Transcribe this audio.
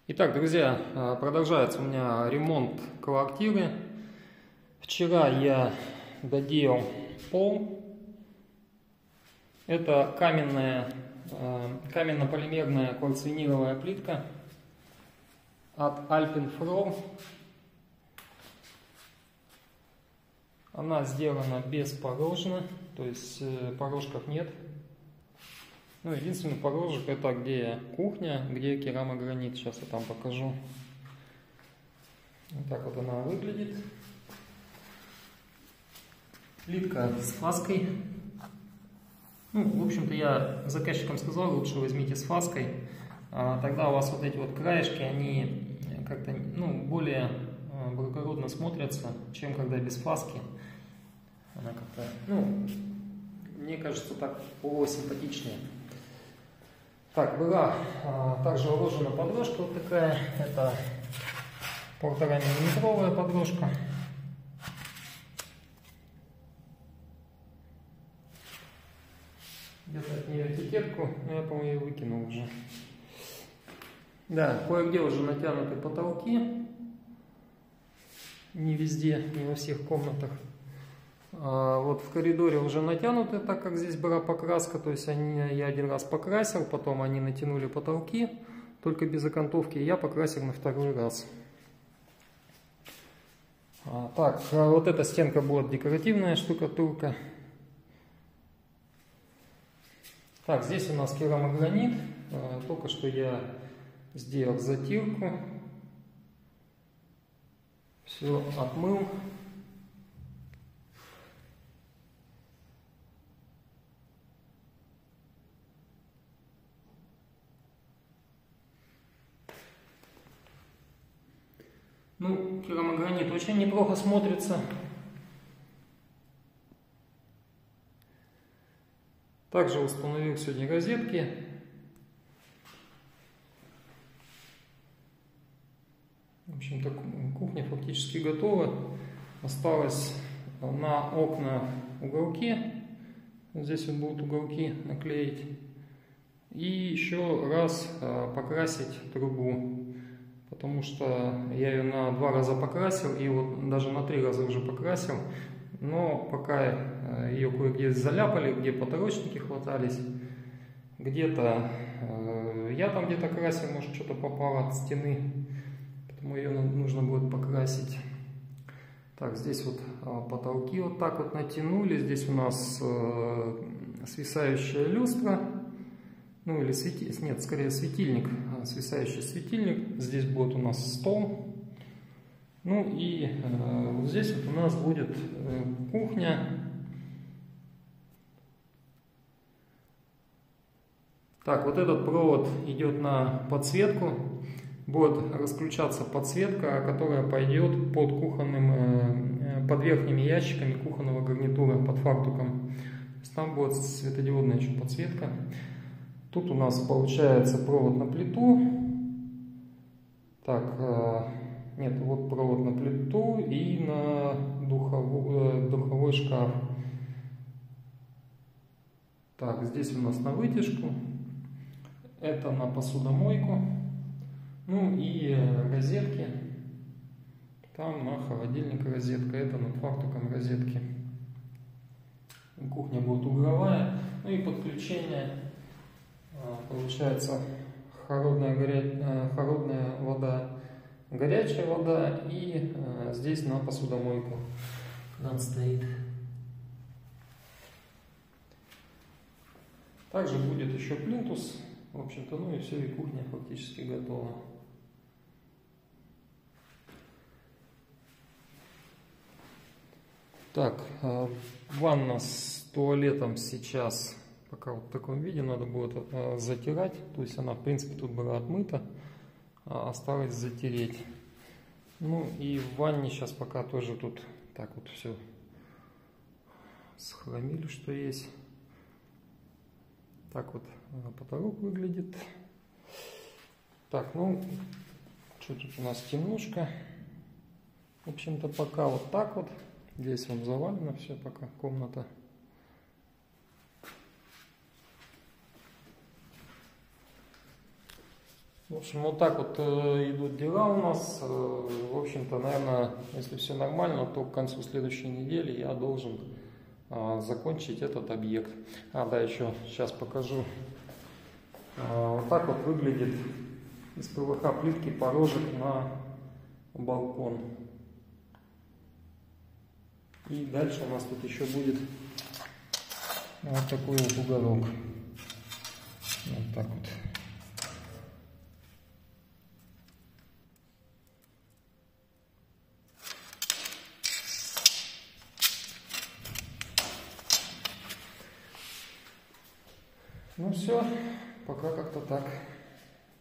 Итак, друзья, продолжается у меня ремонт квартиры. Вчера я доделал пол. Это каменно-полимерная кварциниловая плитка от Alpenfro. Она сделана беспорожно, то есть порожков нет. Ну, единственный порожек — это где кухня, где керамогранит. Сейчас я там покажу. Вот так вот она выглядит. Плитка с фаской. Ну, в общем-то, я заказчикам сказал, лучше возьмите с фаской. Тогда у вас вот эти вот краешки, они как-то, более благородно смотрятся, чем когда без фаски. Она как-то, мне кажется, так симпатичнее. Так, была также уложена подложка вот такая. Это 1,5 миллиметровая подложка. Где-то от нее этикетку, но я, по-моему, ее выкинул уже. Да, кое-где уже натянуты потолки. Не везде, не во всех комнатах. Вот в коридоре уже натянуты, так как здесь была покраска, то есть я один раз покрасил, потом они натянули потолки, только без окантовки, и я покрасил на второй раз. Так, вот эта стенка будет декоративная штукатурка. Так, здесь у нас керамогранит, только что я сделал затирку, все отмыл. Ну, керамогранит очень неплохо смотрится. Также установил сегодня розетки. В общем-то, кухня фактически готова. Осталось на окна уголки. Здесь вот будут уголки наклеить. И еще раз покрасить трубу. Потому что я ее на 2 раза покрасил, и вот даже на 3 раза уже покрасил. Но пока ее кое-где заляпали, где поторочники хватались, где-то я там где-то красил, может что-то попало от стены, поэтому ее нужно будет покрасить. Так, здесь вот потолки вот так вот натянули, здесь у нас свисающая люстра. Ну или светильник, нет, скорее светильник, свисающий светильник. Здесь будет у нас стол. Ну и вот здесь вот у нас будет кухня. Так, вот этот провод идет на подсветку. Будет расключаться подсветка, которая пойдет под кухонным, под верхними ящиками кухонного гарнитура, под фартуком. Там будет светодиодная еще подсветка. Тут у нас получается провод на плиту. Так, нет, вот провод на плиту и на духовой шкаф. Так, здесь у нас на вытяжку. Это на посудомойку. Ну и розетки. Там на холодильник розетка. Это над фартуком розетки. Кухня будет угловая. Ну и подключение. Получается холодная вода, горячая вода, и здесь на посудомойку кран стоит. Также будет еще плинтус, в общем-то, ну и все, и кухня фактически готова. Так, ванна с туалетом сейчас пока вот в таком виде, надо будет затирать. То есть она, в принципе, тут была отмыта, осталось затереть. Ну и в ванне сейчас пока тоже тут так вот все схламили, что есть. Так вот потолок выглядит. Так, ну, что тут у нас темнушка. В общем-то, пока вот так вот. Здесь вам завалено все, пока комната. В общем, вот так вот идут дела у нас. В общем-то, наверное, если все нормально, то к концу следующей недели я должен закончить этот объект. Да, еще сейчас покажу. Вот так вот выглядит из ПВХ плитки порожек на балкон. И дальше у нас тут еще будет вот такой вот уголок. Вот так вот. Ну все, пока как-то так.